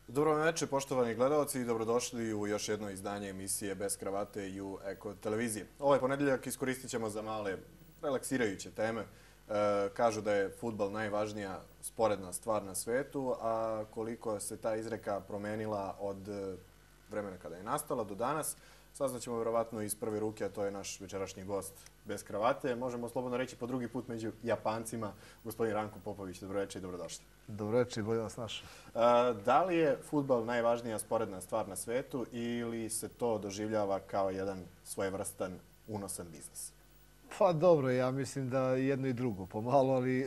Dobro večer, poštovani gledalci, i dobrodošli u još jedno izdanje emisije Bez kravate i u Eko televiziji. Ovaj ponedeljak iskoristit ćemo za male relaksirajuće teme. Kažu da je fudbal najvažnija sporedna stvar na svetu, a koliko se ta izreka promenila od vremena kada je nastala do danas, saznaćemo verovatno iz prve ruke, a to je naš večerašnji gost bez kravate. Možemo slobodno reći po drugi put među Japancima, gospodin Ranko Popović. Dobro večer i dobrodošli. Dobro večer, bolje vas našao. Da li je fudbal najvažnija sporedna stvar na svetu ili se to doživljava kao jedan svojevrstan unosan biznis? Pa dobro, ja mislim da jedno i drugo pomalo, ali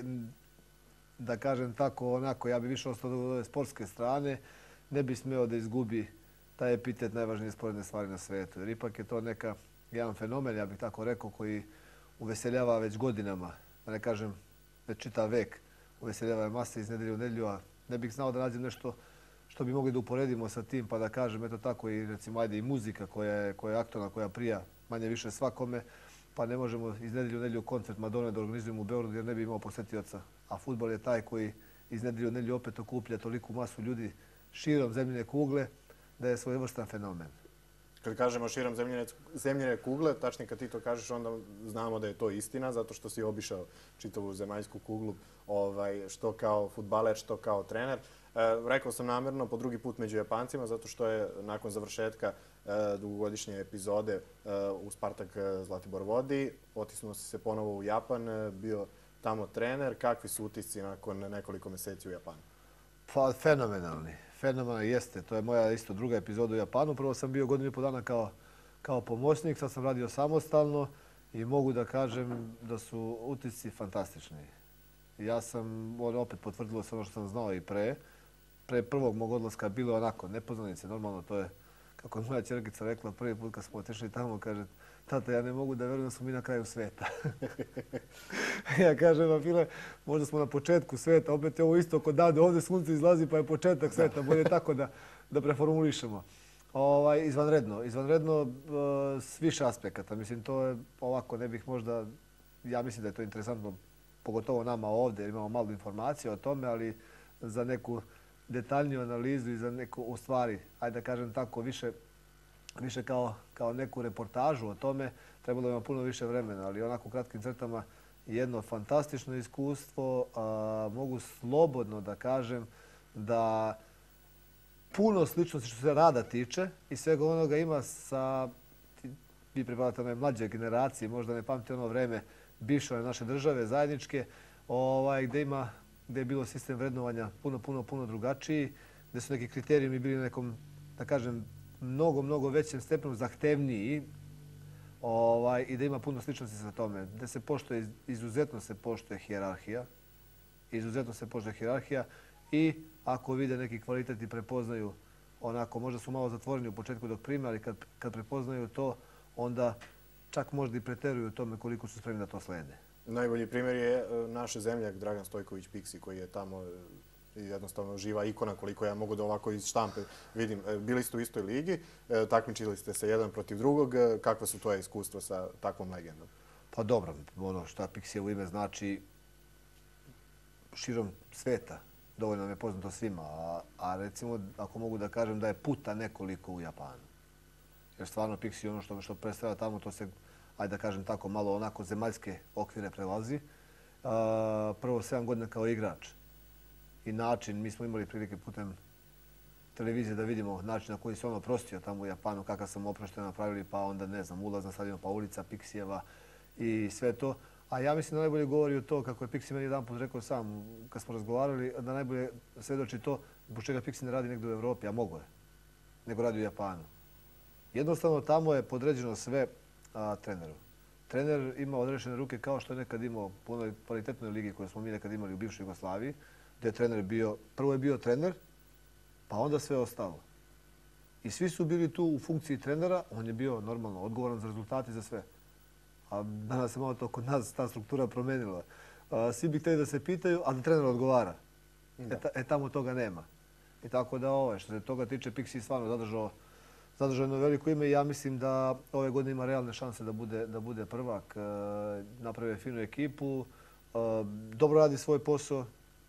da kažem tako, onako, ja bi više ostao od ove sportske strane, ne bi smeo da izgubi taj epitet najvažnije sporedne stvari na svetu. Jer ipak je to jedan fenomen, ja bih tako rekao, koji uveseljava već godinama, da ne kažem već čitav vek, uveseljava mase iz nedelje u nedelju, a ne bih znao da nađem nešto što bi mogli da uporedimo sa tim, pa da kažem, eto tako i recimo, ajde i muzika koja je aktualna, koja prija manje više svakome, pa ne možemo iz nedelju u nedelju koncert Madone da organizujemo u Beogradu jer ne bi imao posetioca. A fudbal je taj koji iz nedelju u nedelju opet okuplja toliku masu ljudi širom zemljine kugle da je svojevrstan fenomen. Kad kažemo širom zemljine kugle, tačnije kad ti to kažeš, onda znamo da je to istina, zato što si obišao čitavu zemaljsku kuglu, što kao fudbaler, što kao trener. Rekao sam namjerno po drugi put među Japancima, zato što je nakon završetka dugogodišnje epizode u Spartak Zlatibor vodi, otisnuo si se ponovo u Japan, bio tamo trener. Kakvi su utisci nakon nekoliko meseci u Japanu? Pa fenomenalni. Fenomenalno jeste. To je moja isto druga epizoda u Japanu. Prvo sam bio godinu i pol dana kao pomoćnik, sad sam radio samostalno i mogu da kažem da su utisci fantastični. Ja sam, opet potvrdilo se ono što sam znao i pre prvog mog odlaska bilo je onako, nepoznanice, normalno to je, kako je moja ćerkica rekla prvi put kad smo otišli tamo, kaže, tata, ja ne mogu da verujem da smo mi na kraju sveta. Ja kažem, a File, možda smo na početku sveta, opet je ovo isto kod dade, ovdje sunce izlazi pa je početak sveta, bolje tako da preformulišemo. Izvanredno s više aspekata. Mislim, to je ovako, ne bih možda, ja mislim da je to interesantno, pogotovo nama ovdje, jer imamo malo informacije o tome, ali za neku detaljniju analizu i za neku, u stvari, ajde da kažem tako, više kao neku reportažu o tome, trebalo ima puno više vremena, ali onako u kratkim crtama jedno fantastično iskustvo. Mogu slobodno da kažem da puno sličnosti što se rada tiče i svega onoga ima sa, vi pripadate onoj mlađoj generaciji, možda ne pamti ono vreme bivše naše države zajedničke, gdje je bilo sistem vrednovanja puno drugačiji, gdje su neki kriterijumi bili na nekom, da kažem, mnogo većem stepenu zahtevniji i da ima puno sličnosti sa tome. Gdje se poštuje, izuzetno se poštuje hijerarhija. Izuzetno se poštuje hijerarhija i ako vide neki kvalitet i prepoznaju onako, možda su malo zatvoreni u početku dok prime, ali kad prepoznaju to, onda čak možda i preteruju u tome koliko su spremni da to slede. Najbolji primjer je naš zemljak Dragan Stojković Piksi, koji je tamo jednostavno živa ikona, koliko ja mogu da ovako iz štampe vidim. Bili ste u istoj ligi, takmičili ste se jedan protiv drugog. Kakva su tvoje iskustva sa takvom legendom? Pa dobro, ono šta Piksijevo ime znači širom sveta, dovoljno nam je poznato svima. A recimo, ako mogu da kažem da je puta nekoliko u Japanu. Jer stvarno Piksi ono što predstavlja tamo, to se, ajde da kažem tako, malo onako zemaljske okvire prelazi. Prvo 7 godina kao igrač. I način, mi smo imali prilike putem televizije da vidimo način na koji se ono prostio tamo u Japanu, kakav sam oprošten napravili, pa onda, ne znam, ulaz na stadion, pa ulica Piksijeva i sve to. A ja mislim da najbolje govori o to, kako je Piksi meni jedan put rekao sam, kad smo razgovarali, da najbolje svedoči to zbog čega Piksi ne radi negdje u Evropi, a mogo je, nego radi u Japanu. Jednostavno, tamo je podređeno sve treneru. Trener ima odrešene ruke kao što je nekad imao u onoj kvalitetnoj ligi koju smo mi nekad imali u bivšoj Jugoslaviji, gdje je trener bio, prvo je bio trener, pa onda sve ostalo. I svi su bili tu u funkciji trenera, on je bio normalno odgovoran za rezultate i za sve. A danas se malo to kod nas ta struktura promenila. Svi bi htjeli da se pitaju, a da trener odgovara. Tamo toga nema. I tako da što se toga tiče, Piksi stvarno zadržao jedno veliko ime i ja mislim da ove godine ima realne šanse da bude prvak. Napravio je finu ekipu, dobro radi svoj posao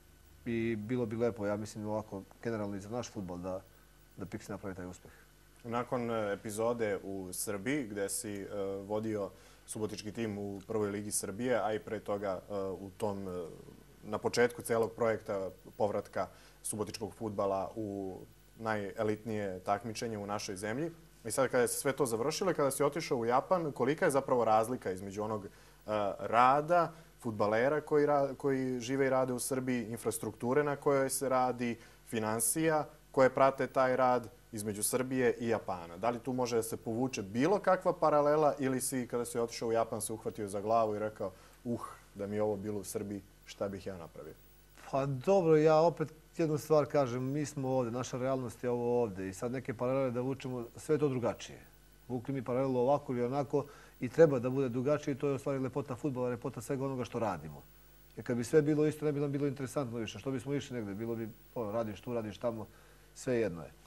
i bilo bi lepo, ja mislim ovako generalno i za naš fudbal da Pixi napravi taj uspjeh. Nakon epizode u Srbiji gdje si vodio subotički tim u prvoj ligi Srbije, a i pre toga na početku celog projekta povratka subotičkog fudbala u najelitnije takmičenje u našoj zemlji. I sad kada se sve to završilo, kada si otišao u Japan, kolika je zapravo razlika između onog rada fudbalera koji žive i rade u Srbiji, infrastrukture na kojoj se radi, finansija koje prate taj rad između Srbije i Japana? Da li tu može da se povuče bilo kakva paralela ili si kada si otišao u Japan se uhvatio za glavu i rekao da mi je ovo bilo u Srbiji, šta bih ja napravio? Pa dobro, ja opet jednu stvar kažem, mi smo ovdje, naša realnost je ovo ovdje i sad neke paralele da vučemo, sve je to drugačije. Vukli mi paralelu ovako ili onako i treba da bude drugačije i to je u stvari lepota fudbala, lepota svega onoga što radimo. Jer kad bi sve bilo isto, ne bi nam bilo interesantno više. Što bismo išli negdje, bilo bi radiš tu, radiš tamo, sve jedno je.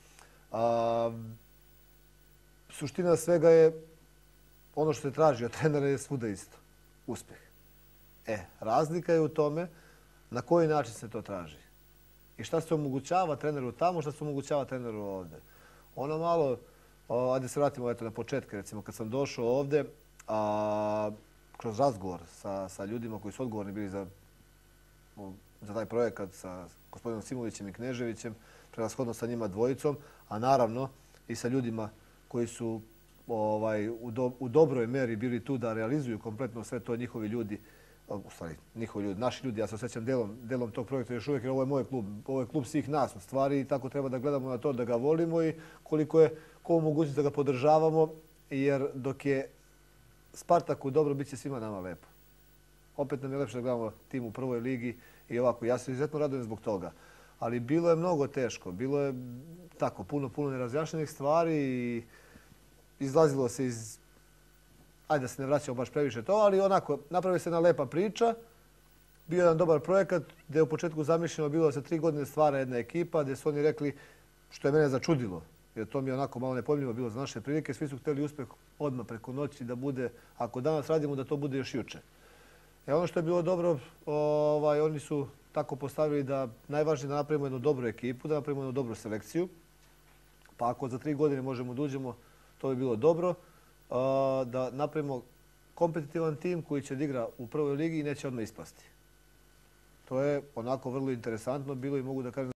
Suština svega je ono što se traži od trenera je svuda isto. Uspjeh. Razlika je u tome na koji način se to traži. I šta se omogućava treneru tamo, šta se omogućava treneru ovdje. Ono malo, ajde se vratimo na početke, recimo kad sam došao ovdje, kroz razgovor sa ljudima koji su odgovorni bili za taj projekat, sa gospodinom Simovićem i Kneževićem, prevashodno sa njima dvojicom, a naravno i sa ljudima koji su u dobroj meri bili tu da realizuju kompletno sve to njihovi ljudi, u stvari njihovi ljudi, naši ljudi, ja se osjećam delom tog projekta još uvijek jer ovo je moj klub, ovo je klub svih nas u stvari i tako treba da gledamo na to, da ga volimo i koliko je ko mogućnost da ga podržavamo jer dok je Spartaku dobro, bit će svima nama lepo. Opet nam je lepše da gledamo tim u prvoj ligi i ovako, ja se izuzetno radujem zbog toga. Ali bilo je mnogo teško, bilo je tako puno nerazjašnjenih stvari i izlazilo se iz, ajde da se ne vraćamo baš previše to, ali onako, napravi se jedna lepa priča, bio je jedan dobar projekat gdje je u početku zamišljeno bilo da se 3 godine stvara jedna ekipa, gdje su oni rekli, što je mene začudilo, jer to mi je onako malo nepojmljivo bilo za naše prilike, svi su htjeli uspjeh odmah preko noći da bude, ako danas radimo, da to bude još juče. Ono što je bilo dobro, oni su tako postavili da najvažnije da napravimo jednu dobru ekipu, da napravimo jednu dobru selekciju. Pa ako za 3 godine možemo da uđemo, to bi bilo dobro. Da napravimo kompetitivan tim koji će da igra u prvoj ligi i neće odmah ispasti. To je onako vrlo interesantno bilo i mogu da kažem.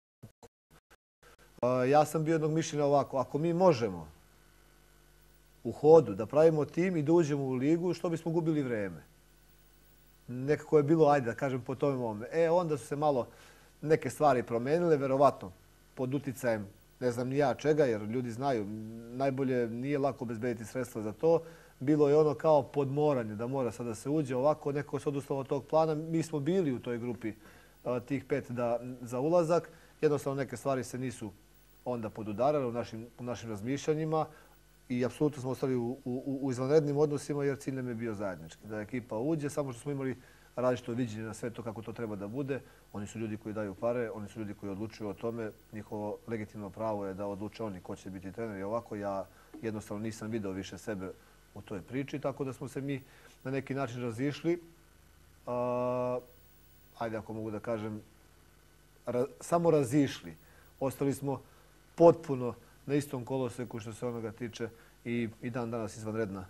Ja sam bio jednog mišljenja ovako, ako mi možemo u hodu da pravimo tim i da uđemo u ligu, što bismo gubili vreme? Nekako je bilo, ajde da kažem, po tome ovome. Onda su se malo neke stvari promenile, verovatno pod uticajem, ne znam ni ja čega, jer ljudi znaju, najbolje nije lako obezbediti sredstva za to. Bilo je ono kao podmoranje, da mora sad da se uđe ovako, nekako se odustalo od tog plana. Mi smo bili u toj grupi tih 5 za ulazak. Jednostavno neke stvari se nisu onda podudarale u našim razmišljanjima. I apsolutno smo ostali u izvanrednim odnosima jer cilj nam je bio zajednički. Da ekipa uđe, samo što smo imali različito viđenje na sve to kako to treba da bude. Oni su ljudi koji daju pare, oni su ljudi koji odlučuju o tome. Njihovo legitimno pravo je da odluče oni ko će biti trener. I ovako ja jednostavno nisam video više sebe u toj priči, tako da smo se mi na neki način razišli. Ajde ako mogu da kažem, samo razišli. Ostali smo potpuno na istom koloseku što se onoga tiče i dan danas izvanredan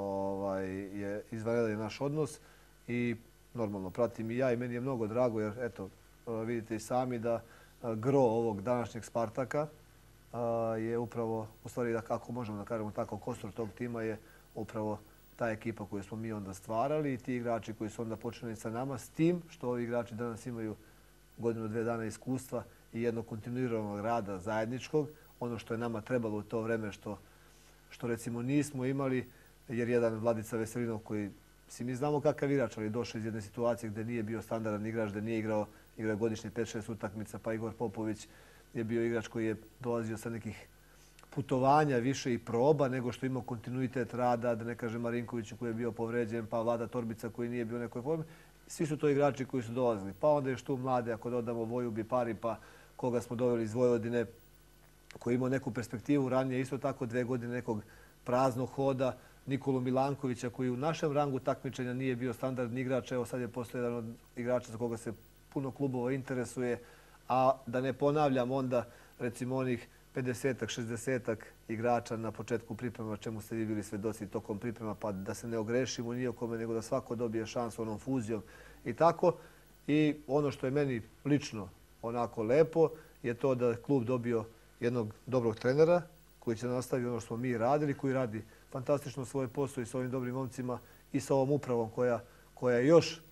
je naš odnos i normalno pratim i ja i meni je mnogo drago jer eto vidite i sami da gro ovog današnjeg Spartaka je upravo, u stvari kako možemo da kažemo tako, kostur tog tima je upravo ta ekipa koju smo mi onda stvarali i ti igrači koji su onda počeli sa nama s tim što ovi igrači danas imaju 1-2 dana iskustva i jednog kontinuiranog rada zajedničkog. Ono što je nama trebalo u to vreme što recimo nismo imali, jer jedan Vladica Veselinov koji, mi znamo kakav igrač, ali došao iz jedne situacije gdje nije bio standardan igrač, gdje nije igrao godišnje 5-6 utakmica, pa Igor Popović je bio igrač koji je dolazio sa nekih putovanja više i proba nego što imao kontinuitet rada, da ne kažem Marinkoviću koji je bio povređen, pa Vlada Torbica koji nije bio u nekoj formi. Svi su to igrači koji su dolazili. Pa onda još tu mlade, ako dodamo Voju Bipari, pa koga smo doveli iz Vojvodine, koji je imao neku perspektivu ranije, isto tako 2 godine nekog praznog hoda, Nikolu Milankovića koji u našem rangu takmičenja nije bio standardni igrač. Evo sad je postao jedan od igrača za koga se puno klubova interesuje. a da ne ponavljam onda recimo onih 50-ak, 60-ak igrača na početku priprema, čemu ste vi bili svedoci tokom priprema, pa da se ne ogrešimo ni o kome, nego da svako dobije šansu onom fuzijom i tako. I ono što je meni lično onako lepo je to da je klub dobio jednog dobrog trenera koji će nastaviti ono što smo mi radili, koji radi fantastično svoj posao i s ovim dobrim momcima i sa ovom upravom koja je još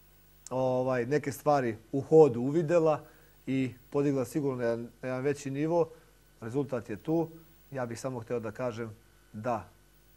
neke stvari u hodu uvidela i podigla sigurno na jedan veći nivo. Rezultat je tu. Ja bih samo htio da kažem da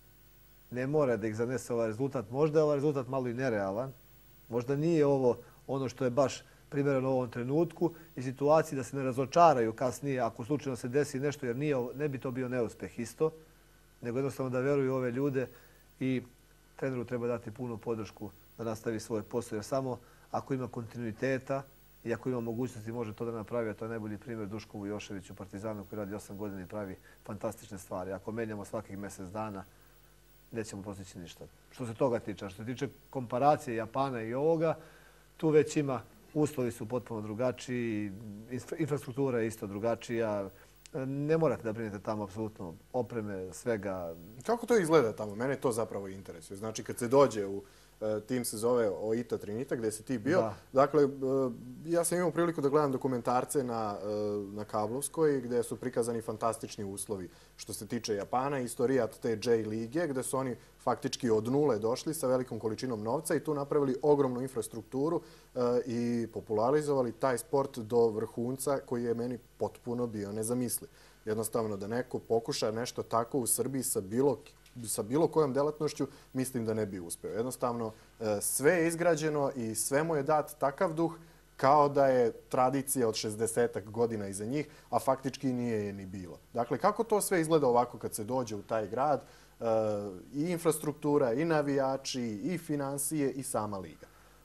ne mora da ih zanese ovaj rezultat. Možda je ovaj rezultat malo i nerealan. Možda nije ovo ono što je baš primjereno u ovom trenutku i situaciji da se ne razočaraju kasnije ako slučajno se desi nešto, jer ne bi to bio neuspeh isto, nego jednostavno da veruju ove ljude i treneru treba dati punu podršku da nastavi svoj posao, jer samo ako ima kontinuiteta i ako ima mogućnosti može to da napravi, a to je najbolji primjer Duško Vujošević u Partizanu koji radi 8 godina i pravi fantastične stvari. Ako menjamo svakih mjesec dana, nećemo postići ništa. Što se toga tiče, a što se tiče komparacije Japana i ovoga, tu već ima, uslovi su potpuno drugačiji, infrastruktura je isto drugačija. Ne morate da brinete tamo apsolutno opreme, svega. Kako to izgleda tamo? Mene to zapravo interesuje. Znači, kad se dođe u tim se zove Oita Trinita, gdje si ti bio. Dakle, ja sam imao priliku da gledam dokumentarce na Kablovskoj, gdje su prikazani fantastični uslovi što se tiče Japana, istorijat te J lige, gdje su oni faktički od nule došli sa velikom količinom novca i tu napravili ogromnu infrastrukturu i popularizovali taj sport do vrhunca koji je meni potpuno bio nezamisliv. Jednostavno da neko pokuša nešto tako u Srbiji sa bilo kojom delatnošću, mislim da ne bi uspeo. Jednostavno, sve je izgrađeno i sve mu je dat takav duh kao da je tradicija od 60 godina iza njih, a faktički nije je ni bilo. Dakle, kako to sve izgleda ovako kad se dođe u taj grad? I infrastruktura, i navijači, i finansije, i sama liga.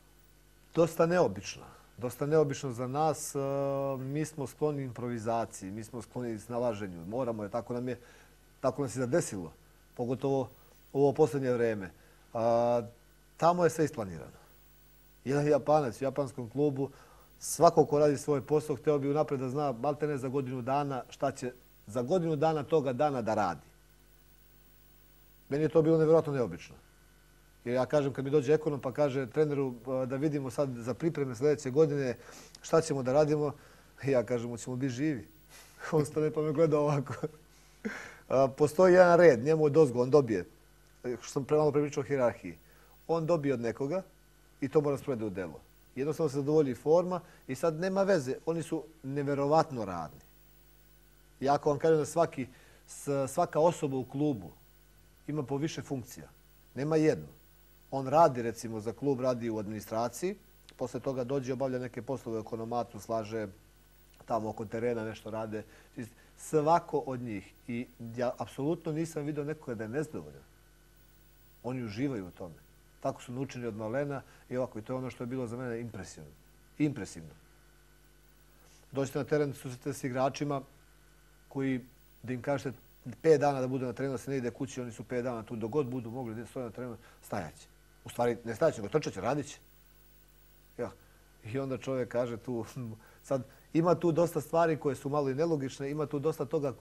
Dosta neobično. Dosta neobično za nas. Mi smo skloni improvizaciji, mi smo skloni snalaženju. Moramo je, tako nas je zadesilo. Pogotovo u ovo posljednje vreme. Tamo je sve isplanirano. Jedan Japanac u japanskom klubu, svako ko radi svoj posao, hteo bi unapred da zna maltene za godinu dana šta će za godinu dana toga dana da radi. Meni je to bilo nevjerojatno neobično. Jer ja kažem, kad mi dođe ekonom pa kaže treneru da vidimo sad za pripreme sljedeće godine šta ćemo da radimo, ja kažem, ćemo biti živi. On stane pa me gleda ovako. Postoji jedan red, njemu odozgo, on dobije, što sam premalo pričao o hijerarhiji, on dobije od nekoga i to mora sprovede u delo. Jednostavno se zadovolji forma i sad nema veze, oni su neverovatno radni. Ja ako vam kažem da svaka osoba u klubu ima po više funkcija, nema jednu. On radi, recimo, za klub, radi u administraciji, posle toga dođe i obavlja neke poslove u ekonomatu, slaže tamo oko terena, nešto rade. Svako od njih. I ja apsolutno nisam vidio nekoga da je nezadovoljan. Oni uživaju u tome. Tako su naučeni od malena i ovako. I to je ono što je bilo za mene impresivno. Dođete na teren, susretite s igračima koji, da im kažete 5 dana da budu na terenu, da se ne ide kući, oni su 5 dana tu. Dok god budu mogli da stoje na terenu, stajaće. U stvari, ne stajaće, nego trčaće, radit će. I onda čovjek kaže tu, sad, ima tu dosta stvari koje su malo i nelogične, ima tu dosta toga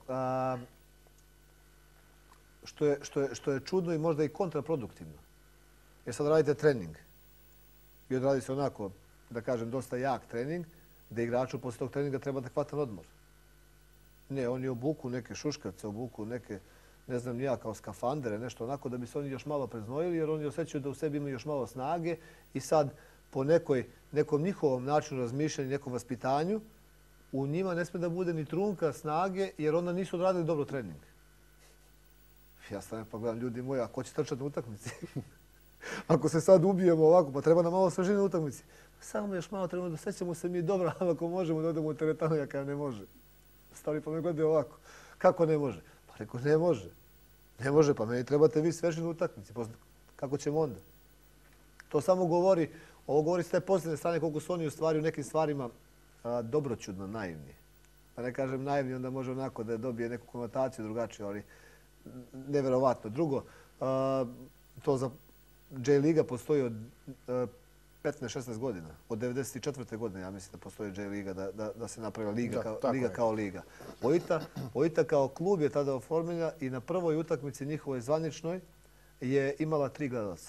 što je čudno i možda i kontraproduktivno. Jer sad radite trening i odradi se onako, da kažem, dosta jak trening, gdje igraču posle tog treninga treba adekvatan odmor. Ne, oni obuku neke šuškavce, obuku neke, ne znam nija, kao skafandere, nešto onako da bi se oni još malo preznojili, jer oni osjećaju da u sebi imaju još malo snage i sad po nekom njihovom načinu razmišljanja, nekom vaspitanju, u njima ne sme da bude ni trunka snage, jer onda nisu odradili dobro trening. Ja stanem pa gledam, ljudi moji, a ko će trčati na utakmici? Ako se sad ubijemo ovako, pa treba nam malo svežine na utakmici. Samo još malo trebamo da osjećamo se mi dobro, ali ako možemo da odemo u teretanu, ja kada ne može. Stali pa me gledaju ovako. Kako ne može? Pa rekao, ne može. Ne može, pa meni trebate vi svežine na utakmici. Kako ćemo onda? To samo govori, ovo govori s te posljedne strane koliko su oni u stvari u nekim stvarima dobroćudno naivni. Pa ne kažem naivni, onda može onako da dobije neku konotaciju drugačiju, ali neverovatno. Drugo, to za J Liga postoji od 15-16 godina. Od 94. godine, ja mislim da postoji J-liga, da se napravila liga kao liga. Oita kao klub je tada oformljena i na prvoj utakmici njihovoj zvaničnoj je imala 3 gledalca.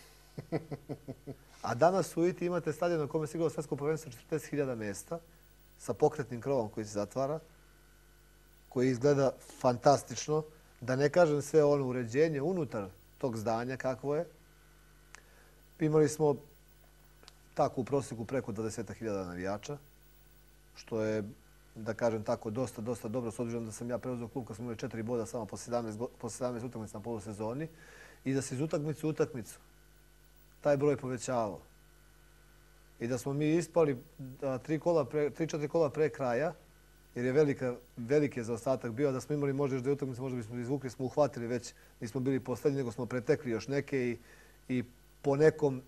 A danas u Oiti imate stadion na kome se igralo svjetsko prvenstvo 40.000 mjesta sa pokretnim krovom koji se zatvara, koji izgleda fantastično. Da ne kažem sve ono uređenje unutar tog zdanja kakvo je. Imali smo tako u prosjeku preko 20.000 navijača, što je, da kažem tako, dosta dobro, s obzirom da sam ja preuzeo klub kad smo imali 4 boda samo po 17 utakmica na polusezoni i da se iz utakmicu u utakmicu taj broj povećavao. I da smo mi ispali 3-4 kola pre kraja, jer je veliki zaostatak bio, da smo imali možda još 2 utakmice, možda bismo izvukli, smo uhvatili već, nismo bili poslednji, nego smo pretekli još neke i po nekom,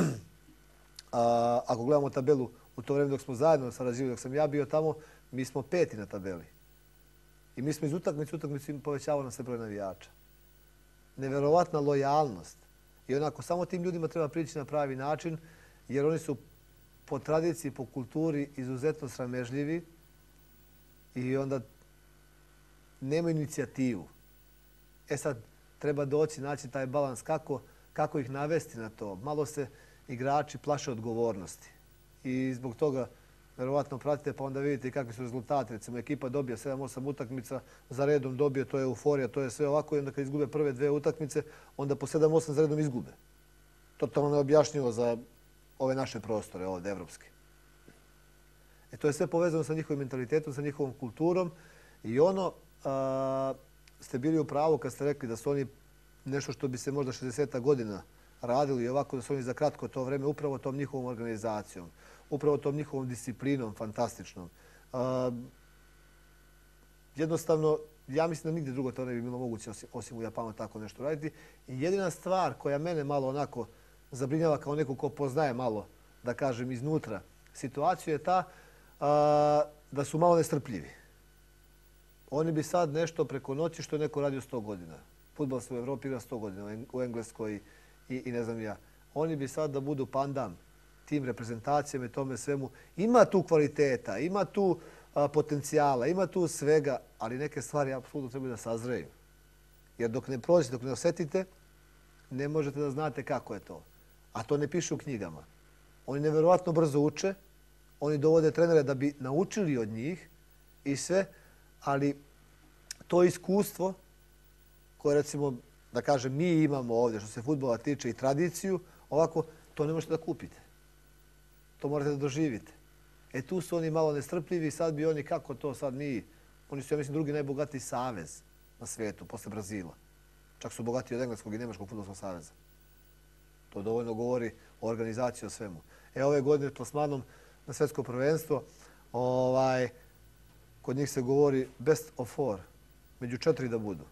ako gledamo tabelu u to vreme dok smo zajedno sarađivali, dok sam ja bio tamo, mi smo 5. na tabeli. I mi smo iz utakmice u utakmicu povećavali nas se broj navijača. Neverovatna lojalnost. I onako, samo tim ljudima treba prići na pravi način, jer oni su po tradiciji, po kulturi izuzetno sramežljivi i onda nema inicijativu. E sad, treba doći, naći taj balans kako ih navesti na to. Malo se igrači plaše odgovornosti. I zbog toga, verovatno pratite, pa onda vidite kakvi su rezultati. Recimo, ekipa dobije 7-8 utakmica, za redom dobije, to je euforija, to je sve ovako. I onda kad izgube prve 2 utakmice, onda po 7-8 za redom izgube. Totalno neobjašnjivo za ove naše prostore, ovdje, evropske. To je sve povezano sa njihovim mentalitetom, sa njihovom kulturom. I ono, ste bili u pravu kad ste rekli da su oni nešto što bi se možda 60 godina radili i ovako, da su oni za kratko to vreme upravo tom njihovom organizacijom, upravo tom njihovom disciplinom fantastičnom. Jednostavno, ja mislim da nigdje drugo to ne bi bilo moguće osim u Japanu tako nešto raditi. I jedina stvar koja mene malo onako zabrinjava kao neko ko poznaje malo, da kažem, iznutra situaciju je ta da su malo nestrpljivi. Oni bi sad nešto preko noći što je neko radio 100 godina. Fudbal se u Evropi igra 100 godina, u Engleskoj i ne znam ja. Oni bi sad da budu pandam tim reprezentacijama i tome svemu. Ima tu kvaliteta, ima tu potencijala, ima tu svega, ali neke stvari apsolutno trebaju da sazreju. Jer dok ne prođete, dok ne osjetite, ne možete da znate kako je to. A to ne piše u knjigama. Oni neverovatno brzo uče, oni dovode trenere da bi naučili od njih i sve, ali to iskustvo koje, recimo, da kažem, mi imamo ovdje što se fudbala tiče i tradiciju, ovako, to ne možete da kupite. To morate da doživite. Tu su oni malo nestrpljivi i sad bi oni, kako to sad mi, oni su, ja mislim, drugi najbogatiji savez na svijetu, posle Brazila. Čak su bogatiji od Engleskog i Nemačkog fudbalskog saveza. To dovoljno govori o organizaciji, o svemu. Ove godine plasmanom na svjetsko prvenstvo, kod njih se govori best of 4, među 4 da budu.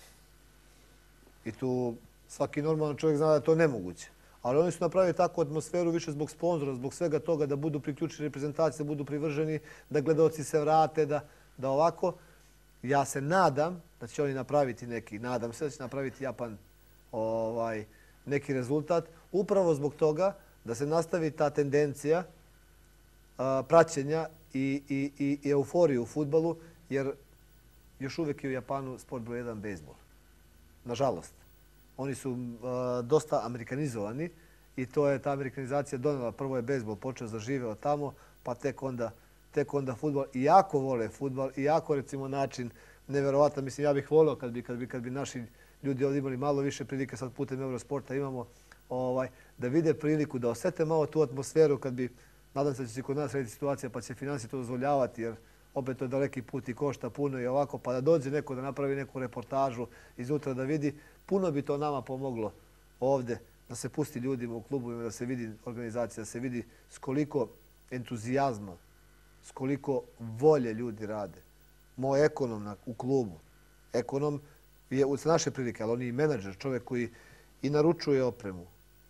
I tu svaki normalan čovjek zna da je to nemoguće. Ali oni su napravili takvu atmosferu više zbog sponzora, zbog svega toga, da budu priključeni reprezentacije, da budu privrženi, da gledaoci se vrate, da ovako. Ja se nadam da će oni napraviti nadam se da će napraviti Japan neki rezultat, upravo zbog toga da se nastavi ta tendencija praćenja i euforije u fudbalu, jer još uvijek je u Japanu sport broj 1 bejzbol. Nažalost. Oni su dosta amerikanizovani i to je ta amerikanizacija donela. Prvo je bejzbol počeo zaživeo tamo, pa tek onda fudbal. I jako vole fudbal i jako, recimo, način neverovatan. Mislim, ja bih volio kad bi naši ljudi ovdje imali malo više prilike, sad putem Eurosporta imamo, da vide priliku, da osete malo tu atmosferu kad bi, nadam se da će se kod nas rediti situacija pa će financije to dozvoljavati, jer opet to je daleki put i košta puno i ovako, pa da dođe neko da napravi neku reportažu iznutra da vidi, puno bi to nama pomoglo ovdje da se pusti ljudima u klubovima, da se vidi organizacija, da se vidi s koliko entuzijazma, s koliko volje ljudi rade. Moj ekonom u klubu, ekonom je uz naše prilike, ali on je i menadžer, čovjek koji i naručuje opremu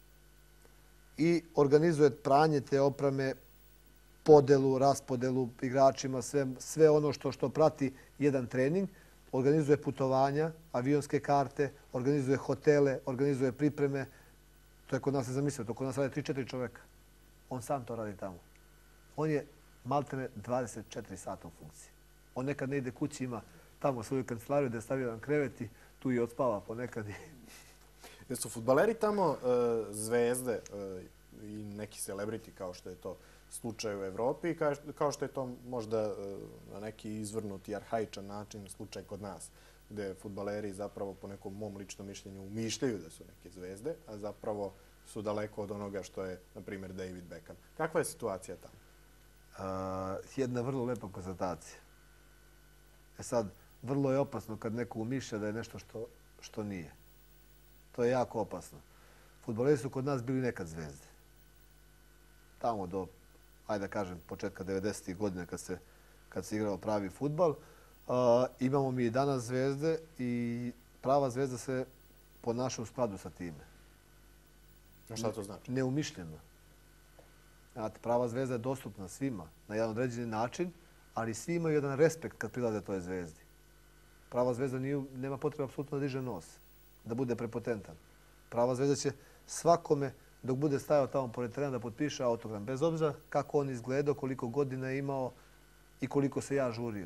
i organizuje pranje te opreme, podelu, raspodelu igračima, sve ono što prati jedan trening, organizuje putovanja, avionske karte, organizuje hotele, organizuje pripreme. To je kod nas ne zamislio, to kod nas rade 3-4 čovjeka. on sam to radi tamo. On je maltene 24 sata u funkciji. On nekad ne ide kući, ima tamo svoju kancelariju da je stavio jedan krevet i tu i odspava ponekad. Jesu fudbaleri tamo zvezde i neki celebrity kao što je to slučaj u Evropi, kao što je to možda na neki izvrnuti arhaičan način slučaj kod nas, gde fudbaleri zapravo po nekom mom ličnom mišljenju umišljaju da su neke zvezde, a zapravo su daleko od onoga što je, na primjer, David Beckham. Kakva je situacija tamo? Jedna vrlo lepa konstatacija. Sad, vrlo je opasno kad neko umišlja da je nešto što nije. To je jako opasno. Fudbaleri su kod nas bili nekad zvezde. Tamo do, ajde da kažem, početka 90. godina kad se igrao pravi fudbal. Imamo mi i danas zvezde i prava zvezda se ponaša u skladu sa time. A šta to znači? Neumišljeno. Znate, prava zvezda je dostupna svima na jedan određeni način, ali svi imaju jedan respekt kad prilaze toj zvezdi. Prava zvezda nema potrebe apsolutno da diže nos, da bude prepotentan. Prava zvezda će svakome dok bude stajao tamo pored terena da potpiše autogram, bez obzira kako on izgledao, koliko godina je imao i koliko se ja žurio.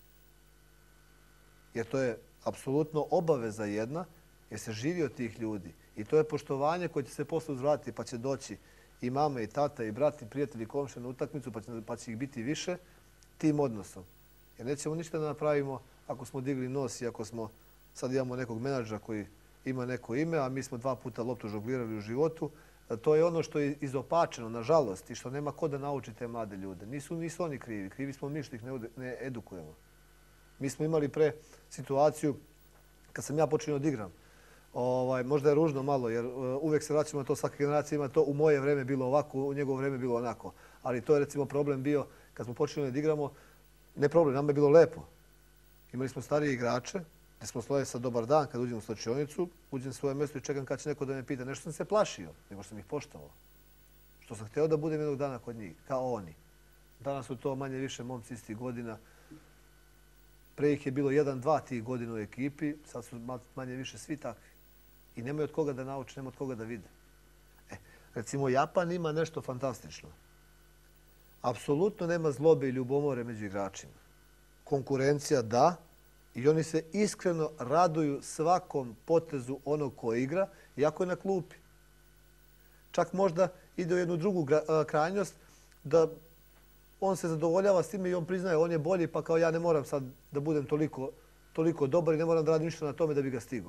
Jer to je apsolutno obaveza jedna, jer se živi od tih ljudi. I to je poštovanje koje će se posle uzvratiti, pa će doći i mama, i tata, i brat, i prijatelji, i komšije na utakmicu, pa će ih biti više tim odnosom. Jer nećemo ništa da napravimo ako smo digli nos i ako smo sad imamo nekog menadžera koji ima neko ime, a mi smo 2 puta loptu žonglirali u životu. To je ono što je izopačeno, nažalost, i što nema ko da nauči te mlade ljude. Nisu oni krivi. Krivi smo mi što ih ne edukujemo. Mi smo imali pre situaciju, kad sam ja počinio da igram, možda je ružno malo, jer uvijek se vraćamo na to, svaka generacija ima to, u moje vreme bilo ovako, u njegovo vreme bilo onako. Ali to je recimo problem bio, kad smo počinili da igramo, ne problem, nama je bilo lepo. Imali smo starije igrače, gdje smo slojili sa dobar dan, kad uđem u slačionicu, uđem svoje mjesto i čekam kad će neko da me pita. Nešto sam se plašio, nego sam ih poštovao. Što sam htio da budem jednog dana kod njih, kao oni. Danas su to manje više momci istih godina. Pre ih je bilo 1-2 tih godina u ekipi, sad su manje više svi takvi. I nemaju od koga da nauče, nemaju od koga da vide. Recimo, Japan ima nešto fantastično. Apsolutno nema zlobe i ljubomore među igračima. Konkurencija da, i oni se iskreno raduju svakom potezu onog ko igra, iako je na klupi. Čak možda ide u jednu drugu krajnjost, da on se zadovoljava s time i on priznaje on je bolji, pa kao ja ne moram sad da budem toliko dobar i ne moram da radim ništa na tome da bi ga stigao.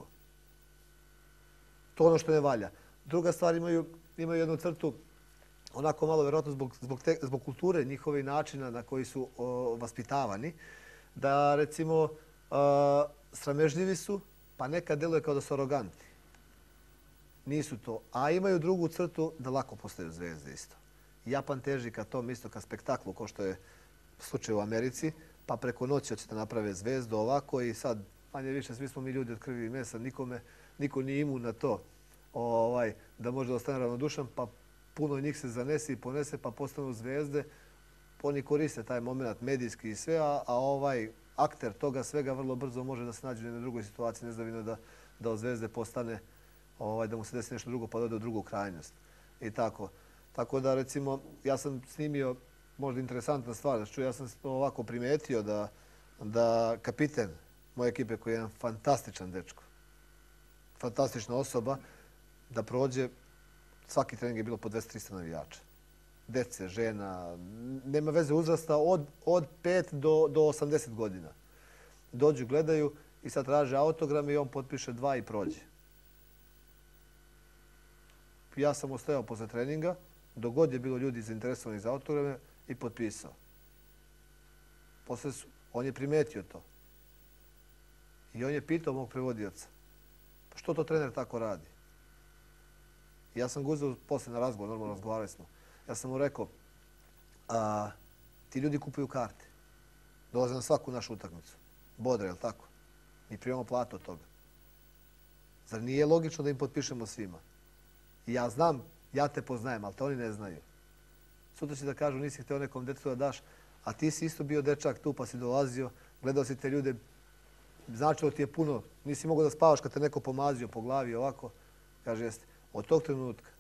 To je ono što ne valja. Druga stvar, imaju jednu crtu, onako malo vjerojatno zbog kulture njihove načina na koji su vaspitavani, da recimo sramežljivi su, pa nekad deluje kao da su arogantni. Nisu to. A imaju drugu crtu da lako postaju zvezde isto. Japan teži ka tom isto, ka spektaklu, kao što je slučaj u Americi, pa preko noći hoće da naprave zvezdu ovako i sad, manje više, svi smo mi ljudi od krvi i mesa, niko nije imun na to da može da ostane ravnodušan, pa puno njih se zanese i ponese, pa postanu zvezde. Oni koriste taj moment medijski i sve, a akter toga svega vrlo brzo može da se nađe u jednoj drugoj situaciji, nezavisno da od zvezde postane, da mu se desi nešto drugo pa dode u drugu krajnost. I tako. Tako da, recimo, ja sam snimio možda interesantna stvar. Ja sam ovako primetio da kapiten moje ekipe, koji je jedan fantastičan dečko, fantastična osoba, da prođe, svaki trening je bilo po 200-300 navijača. Dece, žena, nema veze uzrasta od 5 do 80 godina. Dođu, gledaju i sad traže autogram i on potpiše 2 i prođe. Ja sam ostajao posle treninga, dok god je bilo ljudi zainteresovani za autograme i potpisao. On je primetio to. I on je pitao mog prevodioca, pa što to trener tako radi? Ja sam ga uzeo posle na razgovor, normalno razgovarali smo. Ja sam mu rekao, ti ljudi kupuju karte. Dolaze na svaku našu utakmicu. Bodre, je li tako? Mi primamo platu od toga. Zar nije logično da im potpišemo svima? I ja znam, ja te poznajem, ali te oni ne znaju. Sutra će da kažu, nisi hteo nekom detetu da daš, a ti si isto bio dečak tu pa si dolazio, gledao si te ljude, značilo ti je puno, nisi mogao da spavaš kad te neko pomazio po glavi ovako. Kaže, jeste. Od tog trenutka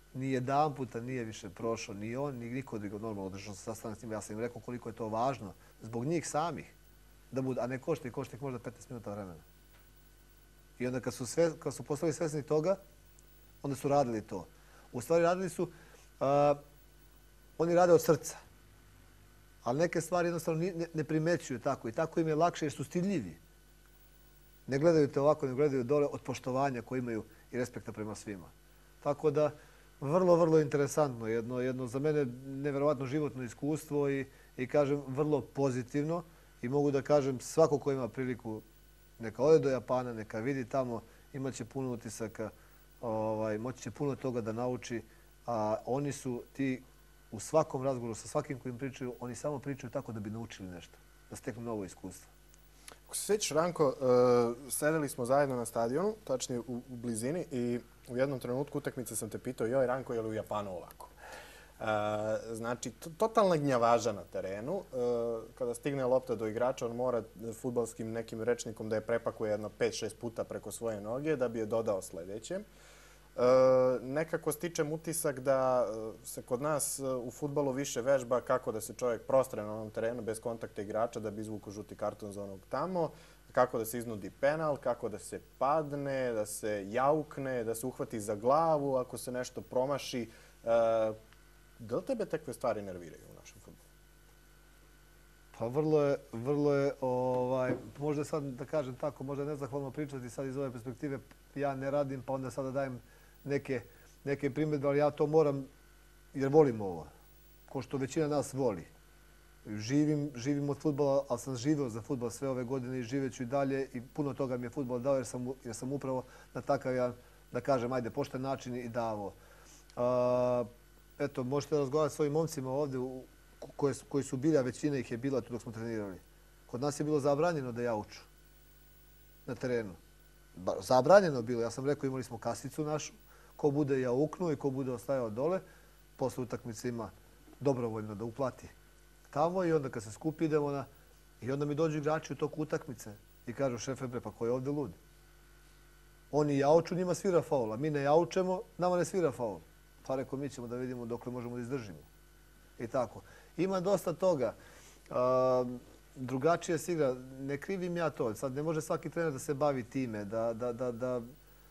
Ni jedan puta nije više prošao, ni on, ni niko drugo normalno održao se sastanak s njima. Ja sam im rekao koliko je to važno zbog njih samih, da budu, a ne košta ih možda 15 minuta vremena. I onda kad su postali svesni toga, onda su radili to. U stvari radili su, oni rade od srca, ali neke stvari jednostavno ne primećuju tako i tako im je lakše jer su stidljivi. Ne gledaju te ovako, ne gledaju dole od poštovanja koje imaju i respekta prema svima. Tako da, vrlo, vrlo interesantno, jedno za mene nevjerovatno životno iskustvo i kažem vrlo pozitivno i mogu da kažem svako ko ima priliku neka ode do Japana, neka vidi tamo, imat će puno utisaka, moći će puno toga da nauči, a oni su ti u svakom razgovoru sa svakim kojim pričaju, oni samo pričaju tako da bi naučili nešto, da steknu novo iskustvo. Ako se sjećaš, Ranko, sedeli smo zajedno na stadionu, tačnije u blizini, i u jednom trenutku utakmice sam te pitao, joj Ranko, je li u Japanu ovako? Znači, totalna gnjavaža na terenu. Kada stigne lopta do igrača, on mora fudbalskim nekim rečnikom da je prepakuje jedno 5-6 puta preko svoje noge da bi je dodao sljedeće. Nekako stičem utisak da se kod nas u fudbalu više vežba kako da se čovjek prostre na onom terenu bez kontakta igrača da bi izvuku žuti karton za onog tamo, kako da se iznudi penal, kako da se padne, da se jaukne, da se uhvati za glavu ako se nešto promaši. Da li tebe takve stvari nerviraju u našem fudbalu? Pa vrlo je, možda sad da kažem tako, možda je nezahvalno pričati sad iz ove perspektive, ja ne radim pa onda sada dajem neke primjedbe, ali ja to moram jer volim ovo, ko što većina nas voli. Živim od fudbala, ali sam živio za fudbal sve ove godine i živjet ću i dalje i puno toga mi je fudbal dao jer sam upravo na takav jedan, da kažem, ajde, pošten način i davao. Eto, možete razgovarati s svojim momcima ovdje koji su bili, a većina ih je bila tu dok smo trenirali. Kod nas je bilo zabranjeno da jauču na terenu. Zabranjeno bilo. Ja sam rekao, imali smo kasicu našu. Ko bude jauknuo i ko bude ostajao dole, posle utakmice ima dobrovoljno da uplati tamo i onda kad se skupi idemo na... I onda mi dođu igrači u toku utakmice i kažu, šefe, bre, pa ko je ovdje lud? Oni jauču, njima svira faul, a mi ne jaučemo, nama ne svira faul. Pa rekao, mi ćemo da vidimo dokle možemo da izdržimo. I tako. Ima dosta toga. Drugačije se igra. Ne krivim ja to. Sad ne može svaki trener da se bavi time. Da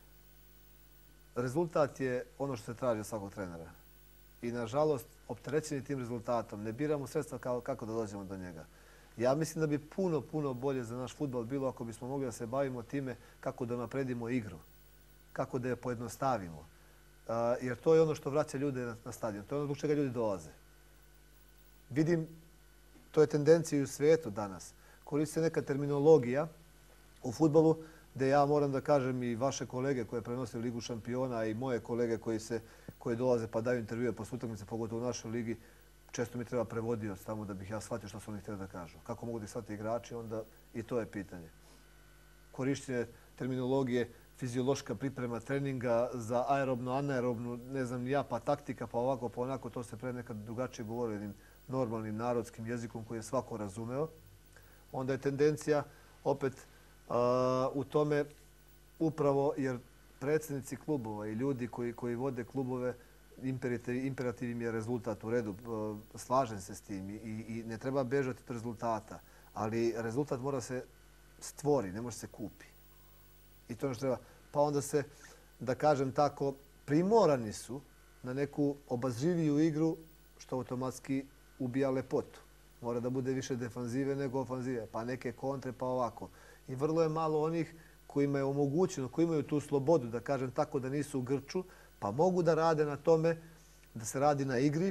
rezultat je ono što se traži od svakog trenera. I nažalost, opterećeni tim rezultatom, ne biramo sredstva kako da dođemo do njega. Ja mislim da bi puno bolje za naš fudbal bilo ako bismo mogli da se bavimo time kako da napredimo igru. Kako da je pojednostavimo. Jer to je ono što vraća ljude na stadion. To je ono zbog čega ljudi dolaze. Vidim, to je tendencija i u svijetu danas. Koristi se neka terminologija u fudbalu gdje ja moram da kažem i vaše kolege koje prenose Ligu šampiona i moje kolege koji dolaze pa daju intervjue posle utakmice, pogotovo u našoj ligi, često mi treba prevodioc tamo da bih ja shvatio što su oni htjeli da kažu. Kako mogu da ih shvati igrači, onda i to je pitanje. Korištenje terminologije, fiziološka priprema treninga za aerobnu, anaerobnu, ne znam ni ja, pa taktika, pa ovako, pa onako, to se pre nekad drugačije govori jednim normalnim narodskim jezikom koji je svako razumeo. Onda je tendencija opet u tome upravo jer predsjednici klubova i ljudi koji vode klubove, imperativ im je rezultat u redu. Slažem se s tim i ne treba bežati od rezultata, ali rezultat mora se stvori, ne može se kupi. I to je što treba. Pa onda se, da kažem tako, primorani su na neku obazriviju igru što automatski ubija lepotu. Mora da bude više defanzive nego ofanzive, pa neke kontre, pa ovako. I vrlo je malo onih kojima je omogućeno, koji imaju tu slobodu, da kažem tako, da nisu u grču, pa mogu da rade na tome, da se radi na igri,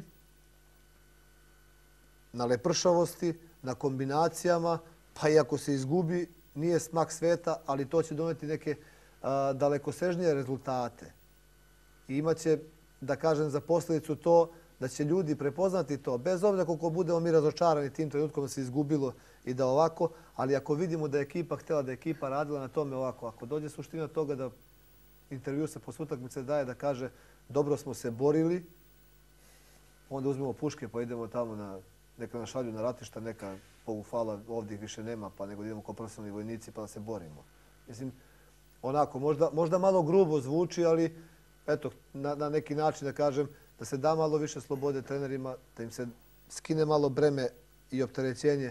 na lepršavosti, na kombinacijama, pa i ako se izgubi, nije smak sveta, ali to će doneti neke dalekosežnije rezultate. I imaće, da kažem, za posljedicu to da će ljudi prepoznati to, bez obzira koliko budemo mi razočarani tim trenutkom da se izgubilo i da ovako, ali ako vidimo da je ekipa htjela, da je ekipa radila na tome ovako, ako dođe suština toga da intervju se posle utakmice daje da kaže dobro smo se borili, onda uzmemo puške pa idemo tamo neka nas šalju na ratišta, neka pogufala, ovdje ih više nema, pa nego idemo kao profesionalni vojnici pa da se borimo. Mislim, onako, možda malo grubo zvuči, ali eto, na neki način da kažem, da se da malo više slobode trenerima, da im se skine malo breme i opterećenje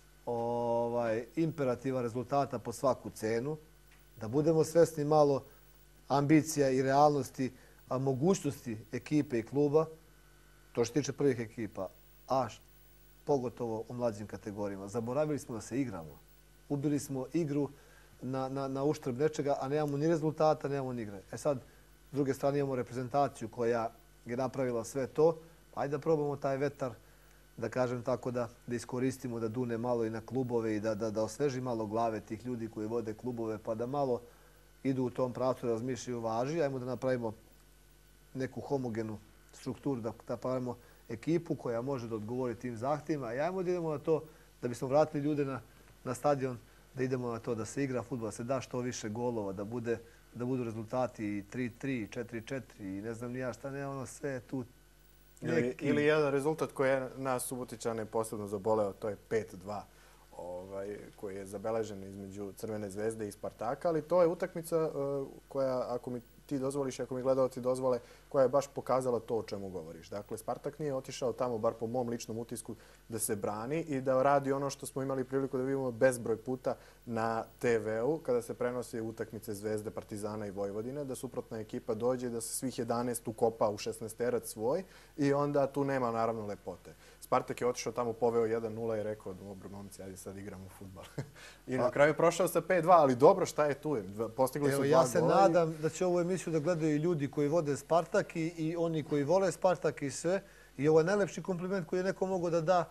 imperativa rezultata po svaku cenu, da budemo svesni malo ambicija i realnosti, a mogućnosti ekipe i kluba, to što se tiče prvih ekipa, a pogotovo u mlađim kategorijama. Zaboravili smo da se igramo. Ubili smo igru na uštrb nečega, a nemamo ni rezultata, nemamo ni igre. Sad, s druge strane, imamo reprezentaciju koja je napravila sve to. Ajde da probamo taj vetar, da kažem tako, da iskoristimo, da dune malo i na klubove i da osveži malo glave tih ljudi koji vode klubove, pa da malo idu u tom pravcu, razmišljaju važi. Ajmo da napravimo neku homogenu strukturu, da pravimo ekipu koja može da odgovori tim zahtjevima. I ajmo da idemo na to, da bismo vratili ljude na stadion, da idemo na to da se igra fudbal, da se da što više golova, da budu rezultati 3-3, 4-4 i ne znam ni ja šta, ne ono sve tu. Ili jedan rezultat koji je nas Subotičane posebno zaboleo, to je 5-2 koji je zabeležen između Crvene zvezde i Spartaka, ali to je utakmica koja, ako mi ti dozvoliš, ako mi gledalci dozvole, koja je baš pokazala to o čemu govoriš. Dakle, Spartak nije otišao tamo, bar po mom ličnom utisku, da se brani i da radi ono što smo imali priliku da vidimo bezbroj puta na TV-u, kada se prenosi utakmice Zvezde, Partizana i Vojvodine, da suprotna ekipa dođe, da se svih 11 ukopa u 16-terac svoj i onda tu nema naravno lepote. Spartak je otišao tamo, poveo 1-0 i rekao, dobro momci, ajde sad igramo fudbal. I na kraju je prošao sa 5-2, ali dobro, šta je tu? Postigli su 2 gola. Ja se nadam da će ovu emisiju da gledaju i ljudi koji vode Spartak i oni koji vole Spartak i sve. I ovo je najlepši kompliment koji je neko mogao da da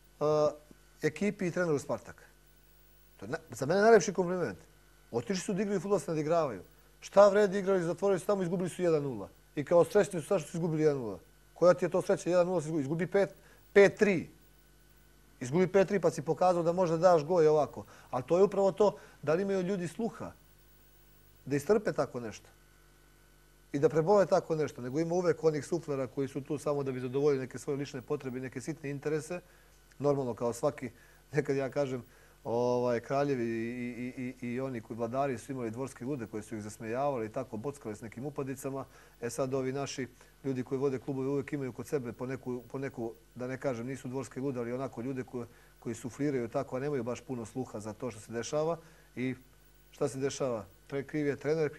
ekipi i treneru Spartaka. To je za mene najlepši kompliment. Otišli su da igraju fudbal, se nadigravaju. Šta vredi, igrali, zatvorili su tamo, izgubili su 1-0. I kao srećni su šta što su izgubili 1-0. Koja ti je to sreća? 1-0 izgubi 5-3. Izgubi 5-3 pa si pokazao da možda daš gol i ovako. Ali to je upravo to da li imaju ljudi sluha da istrpe tako nešto i da prebole tako nešto. Nego ima uvek onih suflera koji su tu samo da bi zadovoljili neke svoje lične potrebe i neke sitne interese. Normalno kao svaki, nekad ja kažem, kraljevi i oni koji vladari su imali dvorske lude koji su ih zasmejavali i tako bockali s nekim upadicama. Sad ovi naši ljudi koji vode klubove uvijek imaju kod sebe po neku, da ne kažem, nisu dvorske lude, ali onako ljude koji sufliraju tako, a nemaju baš puno sluha za to što se dešava. I šta se dešava? Kriv je trener,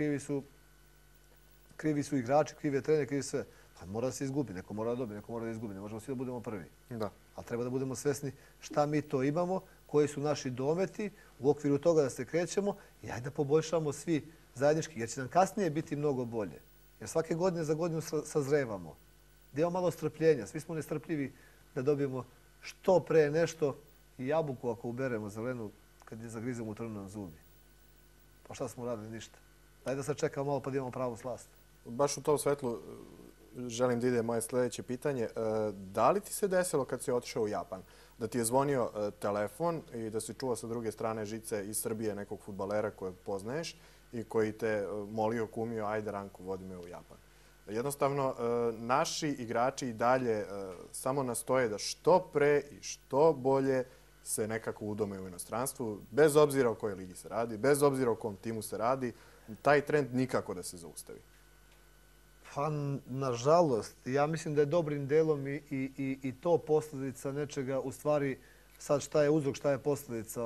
krivi su igrači, kriv je trener, krivi sve. Pa mora da se izgubi, neko mora da dobije, neko mora da izgubi. Ne možemo svi da budemo prvi. Da. Ali treba da budemo svesni šta mi to imamo, koji su naši dometi, u okviru toga da se krećemo i ajde da poboljšamo svi zajednički, jer će nam kasnije biti mnogo bolje. Jer svake godine za godinu sazrevamo. Da imamo malo strpljenja. Svi smo nestrpljivi da dobijemo što pre nešto i jabuku ako uberemo zelenu kad je zagrizemo u trnovnom zubi. Pa šta smo radili? Ništa. Daj da se čekamo malo pa da imamo pravu slast. Baš u tom svetlu želim da ide moje sljedeće pitanje. Da li ti se desilo kad si otišao u Japan da ti je zvonio telefon i da si čuo sa druge strane žice iz Srbije nekog fudbalera kojeg poznaješ i koji te molio, kumio, ajde Ranko, vodi me u Japan? Jednostavno, naši igrači i dalje samo nastoje da što pre i što bolje se nekako udome u inostranstvu, bez obzira o kojoj ligi se radi, bez obzira o kom timu se radi, taj trend nikako da se zaustavi. Pa, nažalost, ja mislim da je dobrim delom i to posljedica nečega, u stvari, sad šta je uzrok, šta je posljedica,